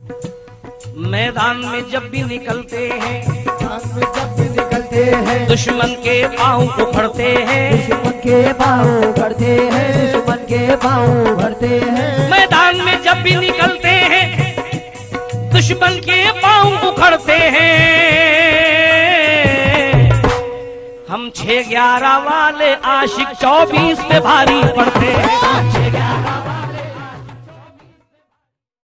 मैदान में जब भी निकलते हैं, जब भी निकलते हैं, दुश्मन के पाँव उखड़ते हैं, दुश्मन के पाँव उखड़ते हैं, दुश्मन के पाँव उखड़ते हैं। मैदान में जब भी निकलते हैं, दुश्मन के पाँव उखड़ते हैं। हम 6-11 वाले आशिक 24 पे भारी पड़ते हैं। 6-11